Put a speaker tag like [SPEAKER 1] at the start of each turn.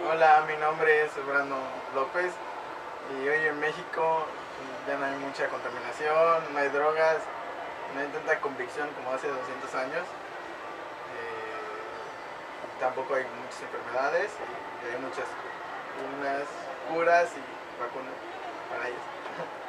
[SPEAKER 1] Hola, mi nombre es Brandon López y hoy en México ya no hay mucha contaminación, no hay drogas, no hay tanta convicción como hace 200 años. Tampoco hay muchas enfermedades y hay muchas unas curas y vacunas para ellas.